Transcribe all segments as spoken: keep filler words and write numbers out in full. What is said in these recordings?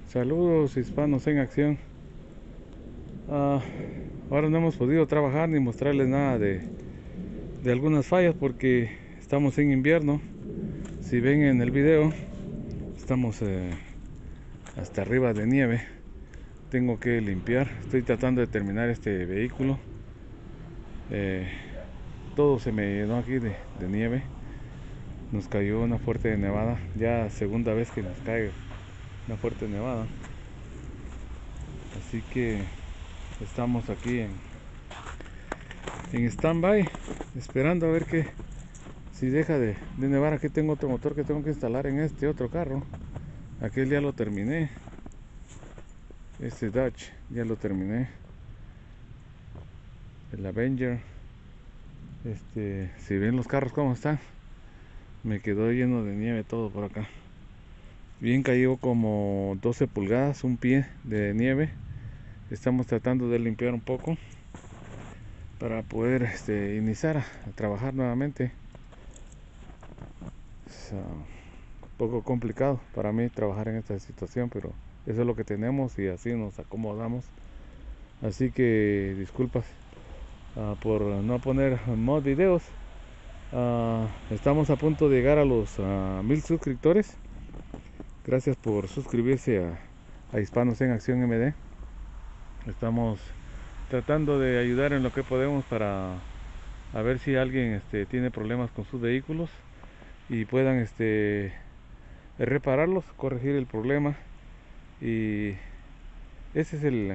Saludos hispanos en acción. Ah, ahora no hemos podido trabajar ni mostrarles nada de, de algunas fallas porque estamos en invierno. Si ven en el video, estamos eh, hasta arriba de nieve. Tengo que limpiar. Estoy tratando de terminar este vehículo. Eh, todo se me llenó aquí de, de nieve. Nos cayó una fuerte nevada. Ya segunda vez que nos cae una fuerte nevada. Así que estamos aquí en, en stand-by, esperando a ver que si deja de, de nevar. Aquí tengo otro motor que tengo que instalar en este otro carro. Aquel ya lo terminé. Este Dodge ya lo terminé. El Avenger. Este, si ven los carros como están, me quedó lleno de nieve todo por acá. Bien cayó como doce pulgadas, un pie de nieve. Estamos tratando de limpiar un poco para poder este, iniciar a, a trabajar nuevamente. Es uh, un poco complicado para mí trabajar en esta situación, pero eso es lo que tenemos y así nos acomodamos. Así que disculpas uh, por no poner más videos. Uh, estamos a punto de llegar a los uh, mil suscriptores. Gracias por suscribirse a, a Hispanos en Acción M D. Estamos tratando de ayudar en lo que podemos para a ver si alguien este, tiene problemas con sus vehículos y puedan este, repararlos, corregir el problema. Y ese es el,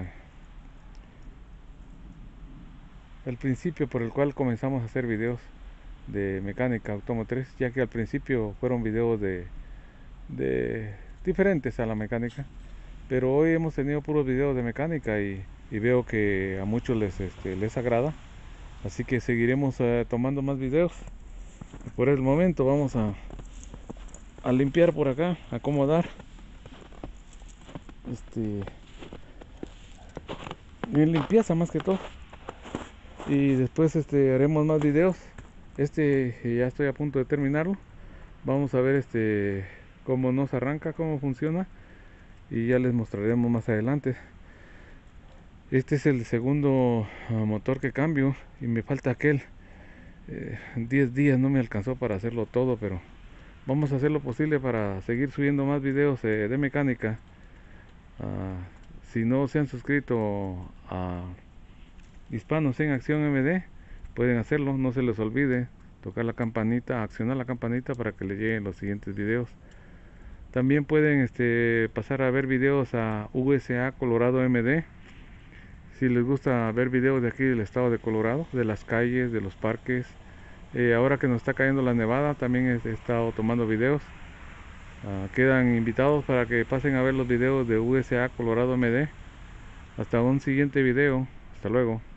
el principio por el cual comenzamos a hacer videos de mecánica automotriz, ya que al principio fueron videos de, de diferentes a la mecánica, pero hoy hemos tenido puros videos de mecánica y, y veo que a muchos les, este, les agrada, así que seguiremos uh, tomando más videos. Por el momento vamos a, a limpiar por acá, acomodar este, en limpieza más que todo, y después este, haremos más videos. Este ya estoy a punto de terminarlo. Vamos a ver este cómo nos arranca, cómo funciona, y ya les mostraremos más adelante. Este es el segundo uh, motor que cambio y me falta aquel. eh, diez días no me alcanzó para hacerlo todo, pero vamos a hacer lo posible para seguir subiendo más videos eh, de mecánica. Uh, si no se han suscrito a Hispanos en Acción M D, pueden hacerlo. No se les olvide tocar la campanita, accionar la campanita para que les lleguen los siguientes videos. También pueden este, pasar a ver videos a U S A Colorado M D. Si les gusta ver videos de aquí del estado de Colorado, de las calles, de los parques. Eh, ahora que nos está cayendo la nevada, también he, he estado tomando videos. Uh, quedan invitados para que pasen a ver los videos de U S A Colorado M D. Hasta un siguiente video. Hasta luego.